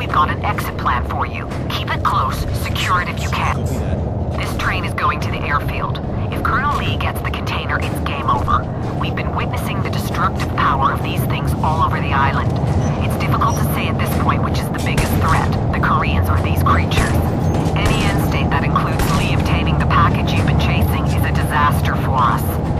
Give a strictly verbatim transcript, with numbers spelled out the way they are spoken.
got an exit plan for you. Keep it close, secure it if you can. Copy that. This train is going to the airfield. If Colonel Lee gets the container, it's game over. We've been witnessing the destructive power of these things all over the island. It's difficult to say at this point which is the biggest threat, the Koreans or these creatures. Any end state that includes Lee obtaining the package you've been chasing is a disaster for us.